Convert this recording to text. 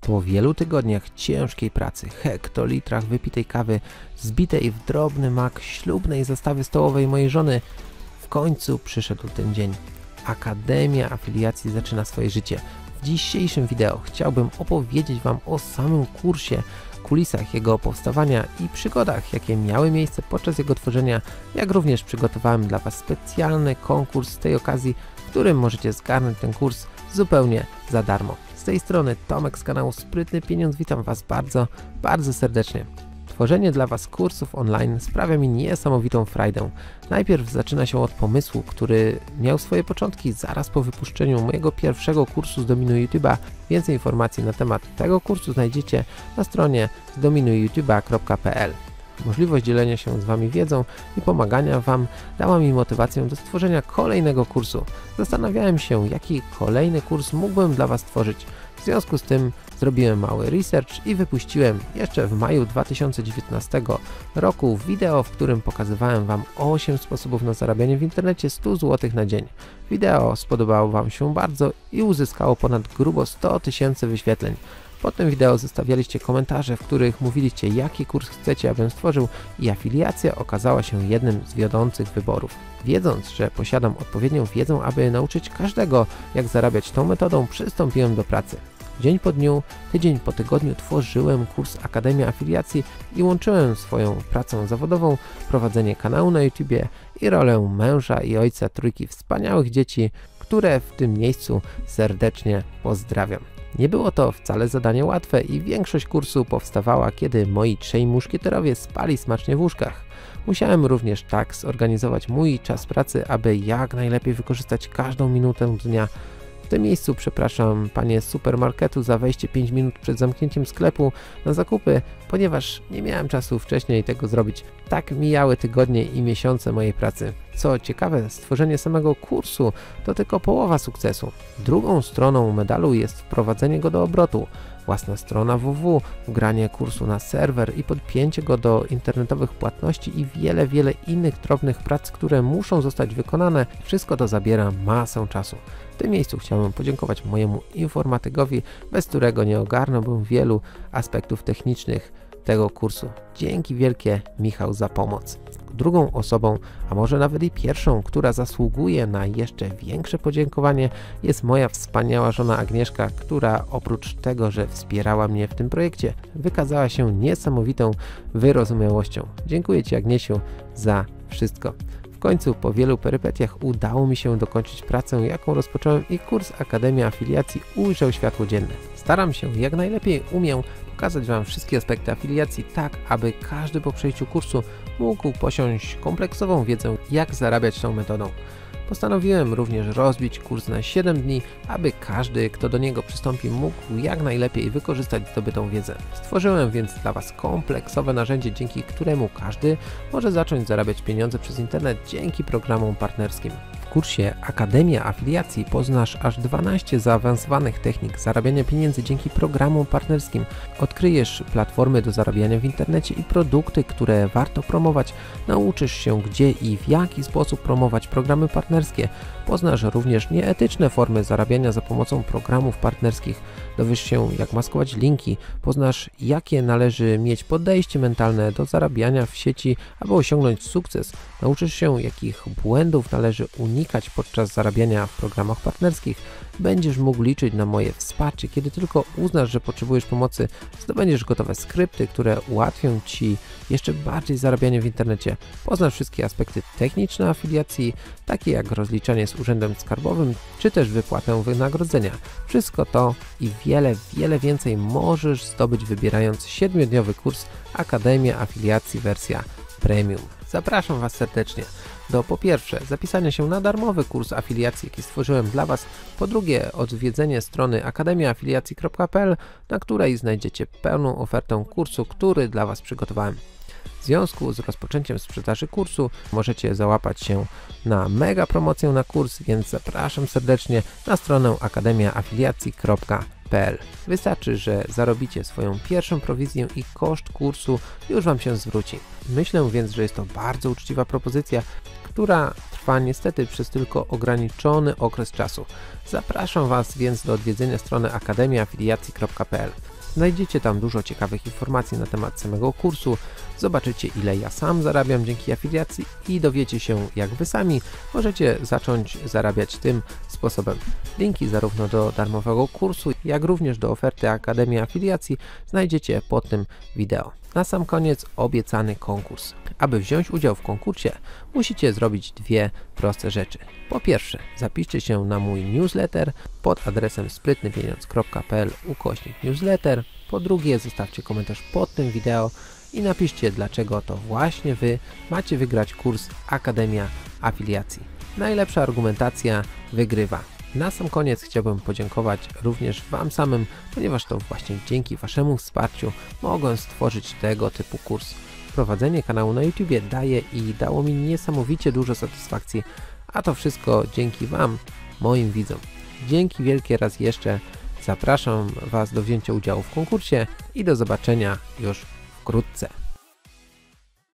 Po wielu tygodniach ciężkiej pracy, hektolitrach wypitej kawy, zbitej w drobny mak ślubnej zastawy stołowej mojej żony, w końcu przyszedł ten dzień. Akademia Afiliacji zaczyna swoje życie. W dzisiejszym wideo chciałbym opowiedzieć Wam o samym kursie, kulisach jego powstawania i przygodach, jakie miały miejsce podczas jego tworzenia, jak również przygotowałem dla Was specjalny konkurs z tej okazji, w którym możecie zgarnąć ten kurs zupełnie za darmo. Z tej strony Tomek z kanału Sprytny Pieniądz, witam Was bardzo, bardzo serdecznie. Tworzenie dla Was kursów online sprawia mi niesamowitą frajdę. Najpierw zaczyna się od pomysłu, który miał swoje początki zaraz po wypuszczeniu mojego pierwszego kursu z Dominuj YouTube'a. Więcej informacji na temat tego kursu znajdziecie na stronie dominujyoutube.pl. Możliwość dzielenia się z Wami wiedzą i pomagania Wam dała mi motywację do stworzenia kolejnego kursu. Zastanawiałem się, jaki kolejny kurs mógłbym dla Was stworzyć. W związku z tym zrobiłem mały research i wypuściłem jeszcze w maju 2019 roku wideo, w którym pokazywałem Wam 8 sposobów na zarabianie w internecie 100 zł na dzień. Wideo spodobało Wam się bardzo i uzyskało ponad grubo 100 000 wyświetleń. Pod tym wideo zostawialiście komentarze, w których mówiliście, jaki kurs chcecie, abym stworzył, i afiliacja okazała się jednym z wiodących wyborów. Wiedząc, że posiadam odpowiednią wiedzę, aby nauczyć każdego, jak zarabiać tą metodą, przystąpiłem do pracy. Dzień po dniu, tydzień po tygodniu tworzyłem kurs Akademia Afiliacji i łączyłem swoją pracę zawodową, prowadzenie kanału na YouTubie i rolę męża i ojca trójki wspaniałych dzieci, które w tym miejscu serdecznie pozdrawiam. Nie było to wcale zadanie łatwe i większość kursu powstawała, kiedy moi trzej muszkieterowie spali smacznie w łóżkach. Musiałem również tak zorganizować mój czas pracy, aby jak najlepiej wykorzystać każdą minutę dnia. W tym miejscu przepraszam panie z supermarketu za wejście 5 minut przed zamknięciem sklepu na zakupy, ponieważ nie miałem czasu wcześniej tego zrobić. Tak mijały tygodnie i miesiące mojej pracy. Co ciekawe, stworzenie samego kursu to tylko połowa sukcesu. Drugą stroną medalu jest wprowadzenie go do obrotu. Własna strona www, wgranie kursu na serwer i podpięcie go do internetowych płatności i wiele innych drobnych prac, które muszą zostać wykonane. Wszystko to zabiera masę czasu. W tym miejscu chciałbym podziękować mojemu informatykowi, bez którego nie ogarnąłbym wielu aspektów technicznych tego kursu. Dzięki wielkie, Michał, za pomoc. Drugą osobą, a może nawet i pierwszą, która zasługuje na jeszcze większe podziękowanie, jest moja wspaniała żona Agnieszka, która oprócz tego, że wspierała mnie w tym projekcie, wykazała się niesamowitą wyrozumiałością. Dziękuję Ci, Agniesiu, za wszystko. W końcu po wielu perypetiach udało mi się dokończyć pracę, jaką rozpocząłem, i kurs Akademia Afiliacji ujrzał światło dzienne. Staram się, jak najlepiej umiem, pokazać Wam wszystkie aspekty afiliacji tak, aby każdy po przejściu kursu mógł posiąść kompleksową wiedzę, jak zarabiać tą metodą. Postanowiłem również rozbić kurs na 7 dni, aby każdy, kto do niego przystąpi, mógł jak najlepiej wykorzystać zdobytą wiedzę. Stworzyłem więc dla Was kompleksowe narzędzie, dzięki któremu każdy może zacząć zarabiać pieniądze przez internet dzięki programom partnerskim. W kursie Akademia Afiliacji poznasz aż 12 zaawansowanych technik zarabiania pieniędzy dzięki programom partnerskim. Odkryjesz platformy do zarabiania w internecie i produkty, które warto promować. Nauczysz się, gdzie i w jaki sposób promować programy partnerskie. Poznasz również nieetyczne formy zarabiania za pomocą programów partnerskich. Dowiesz się, jak maskować linki. Poznasz, jakie należy mieć podejście mentalne do zarabiania w sieci, aby osiągnąć sukces. Nauczysz się, jakich błędów należy unikać podczas zarabiania w programach partnerskich. Będziesz mógł liczyć na moje wsparcie, kiedy tylko uznasz, że potrzebujesz pomocy. Zdobędziesz gotowe skrypty, które ułatwią Ci jeszcze bardziej zarabianie w internecie. Poznasz wszystkie aspekty techniczne afiliacji, takie jak rozliczanie z urzędem skarbowym, czy też wypłatę wynagrodzenia. Wszystko to i wiele więcej możesz zdobyć, wybierając 7-dniowy kurs Akademia Afiliacji wersja Premium. Zapraszam Was serdecznie do, po pierwsze, zapisania się na darmowy kurs afiliacji, jaki stworzyłem dla Was, po drugie, odwiedzenie strony akademiaafiliacji.pl, na której znajdziecie pełną ofertę kursu, który dla Was przygotowałem. W związku z rozpoczęciem sprzedaży kursu możecie załapać się na mega promocję na kurs, więc zapraszam serdecznie na stronę akademiaafiliacji.pl. Wystarczy, że zarobicie swoją pierwszą prowizję i koszt kursu już Wam się zwróci. Myślę więc, że jest to bardzo uczciwa propozycja, która trwa niestety przez tylko ograniczony okres czasu. Zapraszam Was więc do odwiedzenia strony akademiaafiliacji.pl. Znajdziecie tam dużo ciekawych informacji na temat samego kursu, zobaczycie ile ja sam zarabiam dzięki afiliacji i dowiecie się jak wy sami możecie zacząć zarabiać tym sposobem. Linki zarówno do darmowego kursu, jak również do oferty Akademii Afiliacji znajdziecie pod tym wideo. Na sam koniec obiecany konkurs. Aby wziąć udział w konkursie, musicie zrobić dwie proste rzeczy. Po pierwsze, zapiszcie się na mój newsletter pod adresem sprytnypieniądz.pl/newsletter. Po drugie, zostawcie komentarz pod tym wideo i napiszcie, dlaczego to właśnie wy macie wygrać kurs Akademia Afiliacji. Najlepsza argumentacja wygrywa. Na sam koniec chciałbym podziękować również wam samym, ponieważ to właśnie dzięki waszemu wsparciu mogłem stworzyć tego typu kurs. Prowadzenie kanału na YouTubie daje i dało mi niesamowicie dużo satysfakcji, a to wszystko dzięki wam, moim widzom. Dzięki wielkie raz jeszcze, zapraszam was do wzięcia udziału w konkursie i do zobaczenia już wkrótce.